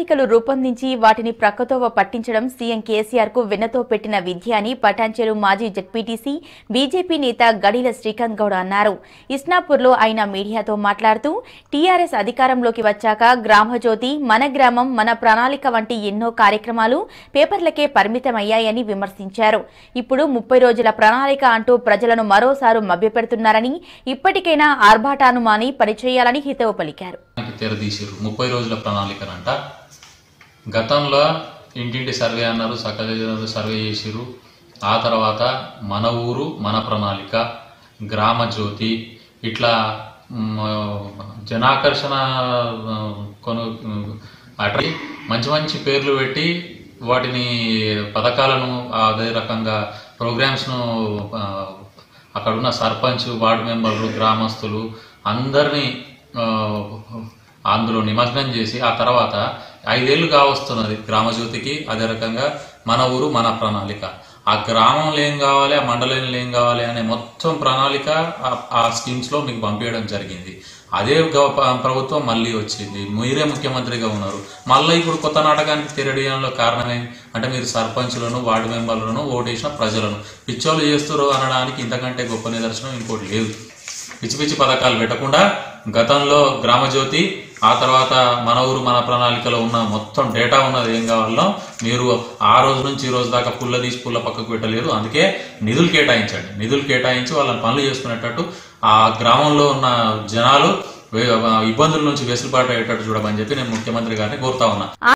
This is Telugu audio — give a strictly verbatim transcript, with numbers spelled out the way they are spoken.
ప్రణాళికలు రూపొందించి వాటిని ప్రక్కతోవ పట్టించడం సీఎం కేసీఆర్ కు వెన్నతో పెట్టిన విద్య అని పటాన్చెరు మాజీ జెడ్పీటీసీ బీజేపీ నేత గడిల శ్రీకాంత్ గౌడ్ అన్నారు. ఇస్నాపూర్లో ఆయన మీడియాతో మాట్లాడుతూ టీఆర్ఎస్ అధికారంలోకి వచ్చాక గ్రామజ్యోతి, మన గ్రామం మన ప్రణాళిక వంటి ఎన్నో కార్యక్రమాలు పేపర్లకే పరిమితమయ్యాయని విమర్శించారు. ఇప్పుడు ముప్పై రోజుల ప్రణాళిక అంటూ ప్రజలను మరోసారి మభ్యపెడుతున్నారని, ఇప్పటికైనా ఆర్భాటాను మాని పనిచేయాలని హితవు పలికారు. తెరదీసిరు ముప్పై రోజుల ప్రణాళికనంట. గతంలో ఇంటింటి సర్వే అన్నారు, సకల సర్వే చేసిరు. ఆ తర్వాత మన ఊరు మన ప్రణాళిక, గ్రామ జ్యోతి, ఇట్లా జనాకర్షణ కొను అట్లా మంచి మంచి పేర్లు పెట్టి వాటిని పథకాలను అదే రకంగా ప్రోగ్రామ్స్ను అక్కడున్న సర్పంచ్, వార్డు మెంబర్లు, గ్రామస్తులు అందరినీ అందులో నిమగ్నం చేసి ఆ తర్వాత ఐదేళ్లు కావస్తున్నది గ్రామజ్యోతికి. అదే రకంగా మన ఊరు మన ప్రణాళిక. ఆ గ్రామంలో ఏం కావాలి, ఆ మండలంలో ఏం కావాలి అనే మొత్తం ప్రణాళిక ఆ స్కీమ్స్ లో మీకు పంపించడం జరిగింది. అదే ప్రభుత్వం మళ్ళీ వచ్చింది, మీరే ముఖ్యమంత్రిగా ఉన్నారు. మళ్ళీ ఇప్పుడు కొత్త నాటకానికి తెరడియంలో కారణమేం అంటే మీరు సర్పంచులను, వార్డు మెంబర్లను, ఓటేసిన ప్రజలను పిచ్చోళ్ళు చేస్తున్నారు అనడానికి ఇంతకంటే గొప్ప నిదర్శనం ఇంకోటి లేదు. పిచ్చి పిచ్చి పథకాలు పెట్టకుండా గతంలో గ్రామజ్యోతి, ఆ తర్వాత మన ఊరు మన ప్రణాళికలో ఉన్న మొత్తం డేటా ఉన్నది ఏం కావాలో మీరు ఆ రోజు నుంచి ఈ రోజు దాకా పుల్ల తీసి పుల్ల పక్కకు పెట్టలేదు. అందుకే నిధులు కేటాయించండి. నిధులు కేటాయించి వాళ్ళని పనులు చేసుకునేటట్టు ఆ గ్రామంలో ఉన్న జనాలు ఇబ్బందుల నుంచి వెసులుబాటు అయ్యేటట్టు చూడమని చెప్పి నేను ముఖ్యమంత్రి గారిని కోరుతా ఉన్నా.